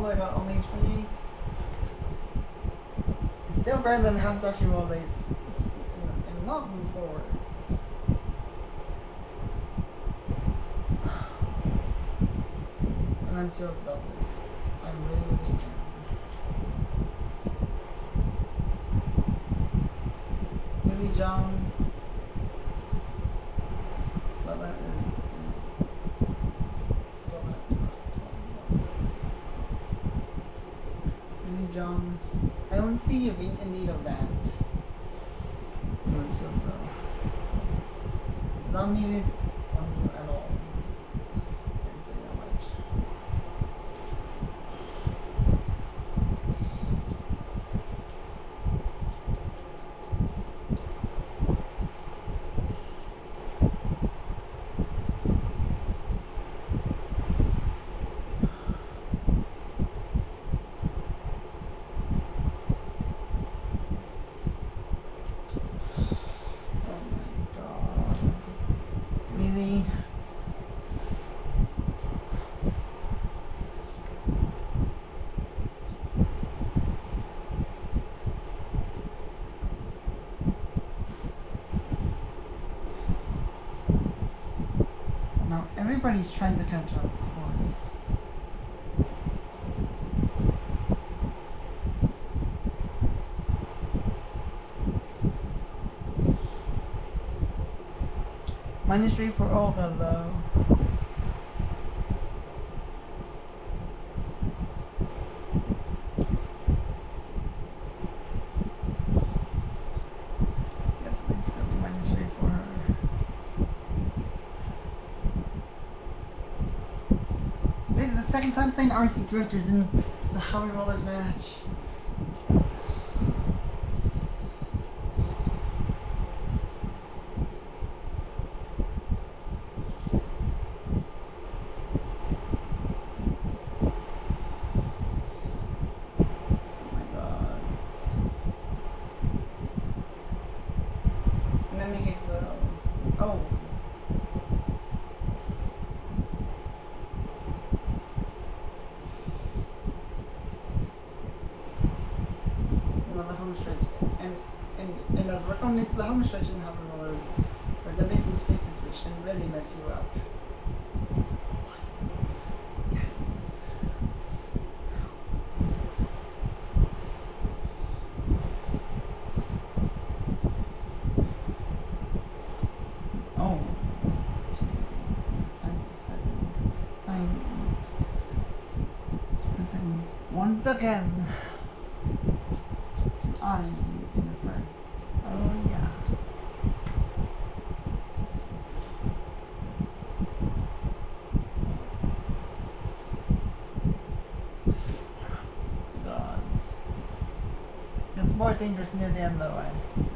roller, I got only 28. It's still better than having to actually roll this and not move forward. And I'm serious about this. I really am. Billy John. Well, that is. Well, that. Billy John. I don't see you being in need of that. I'm so slow. It's not needed on you at all. I can say that much. Everybody's trying to catch up, of course. -3 for Olga, though. Yes, but it's still be -3 for her. This is the second time playing RC Drifters in the Howie Rollers match. Oh my god. In any case though. Oh. And as we're coming into the home stretch in Hover Rollers, there are definitely some spaces which can really mess you up. Yes. Oh. Jesus. Time for seconds. Time. Seconds. Once again. I'm in the first. Oh yeah. God. It's more dangerous near the end though, right?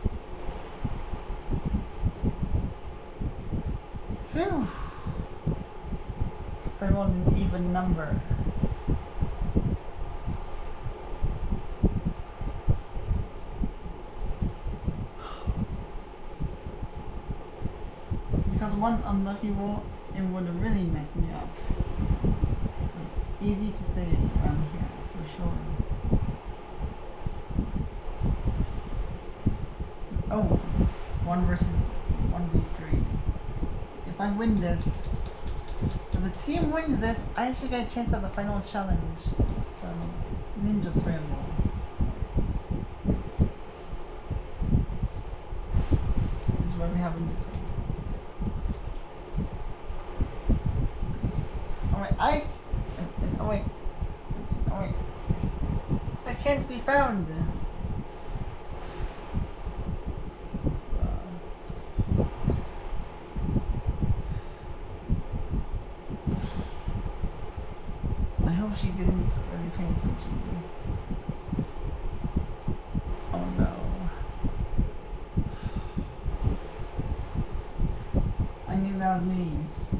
Phew. So I rolled an even number. Because one unlucky roll, it would have really messed me up. It's easy to say around here, for sure. Oh, 1 versus 1v3. If I win this, if the team wins this, I actually get a chance at the final challenge. So, Ninja Scramble. This is where we have Ninja Scramble. Oh wait, I can't be found. I hope she didn't really pay attention. Oh no. I knew that was me.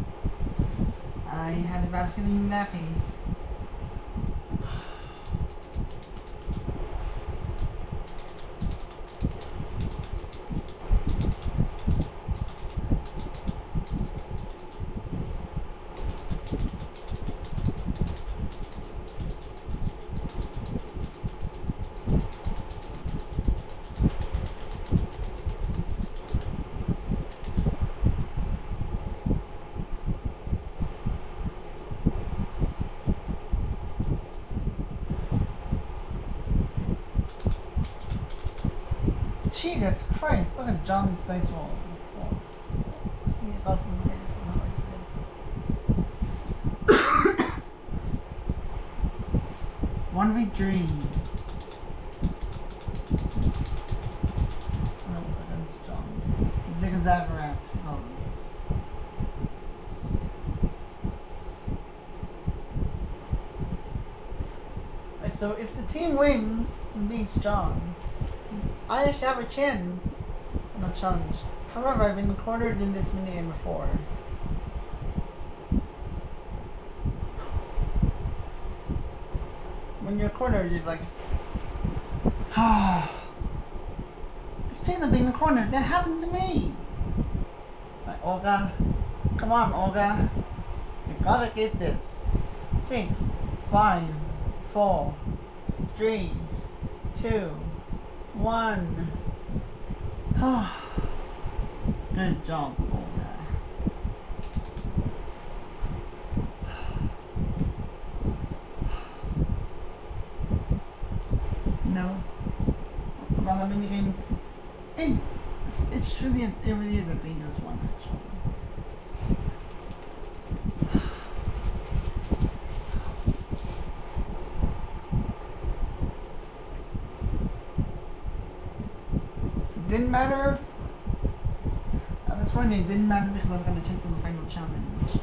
I had a bad feeling in that case. Jesus Christ, look at John's dice roll. Oh. He got some great from how 1v3. What else against John? Zigzag rat. Oh. So if the team wins and beats John, I actually have a chance in a challenge. However, I've been cornered in this minigame before. When you're cornered, you're like, this pain of being cornered, that happened to me. Like, Olga, come on, Olga, you gotta get this. 6, 5, 4, 3, 2, 1. Good job, Olga. No. About the minigame, it's truly, it really is a dangerous one, actually. Didn't matter. At this point, it didn't matter because I've got a chance on the final challenge.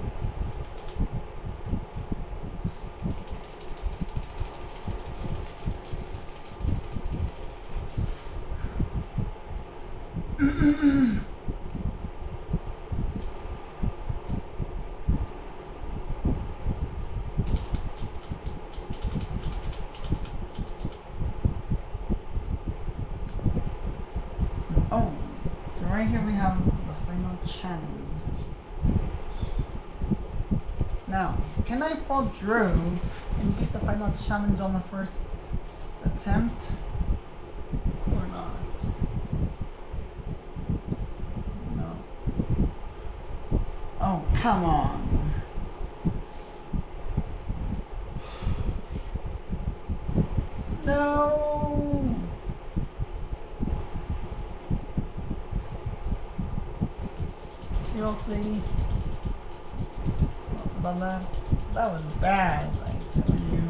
Oh, so right here we have the final challenge. Now, can I pull through and get the final challenge on the first attempt? Or not? No. Oh, come on. No! Seriously? That was bad, I tell you.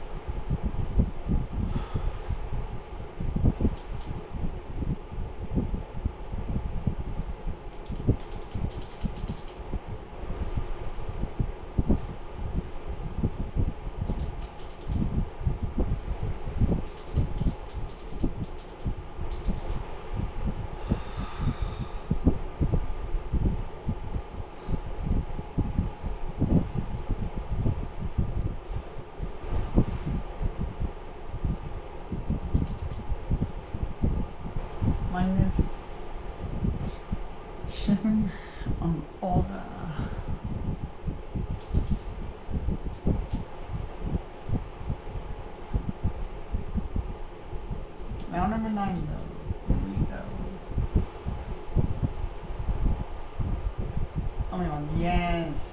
Minus 7 on Olga. Now number 9 though. Here we go. Oh my god, yes!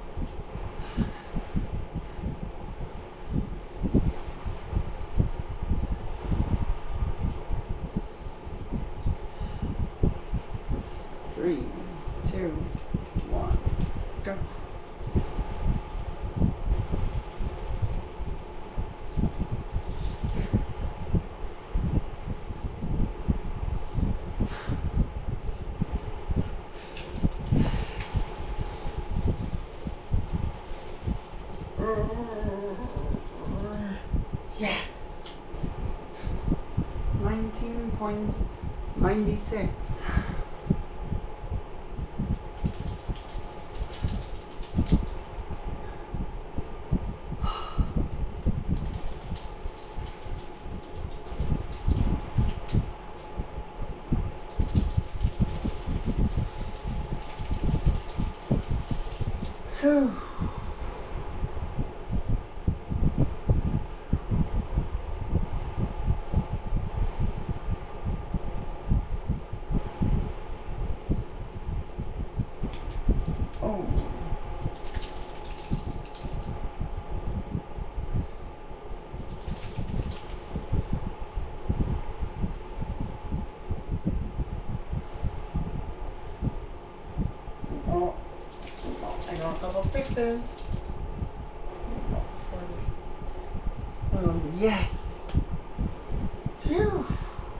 3, 2, 1, go. Yes! 19.96. Whew. Oh. draw a couple sixes. Also fours. Yes! Phew!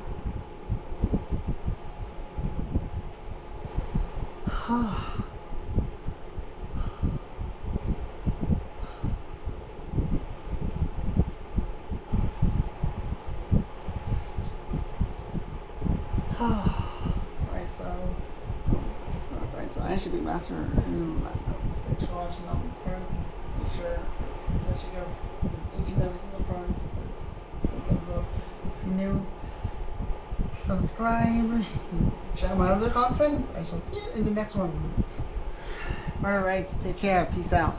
Alright, so I should be master in thanks for watching all these parts. Make sure to check out each and every single part. Thumbs up if you're new. Subscribe. Check out my other content. I shall see you in the next one. Alright, take care. Peace out.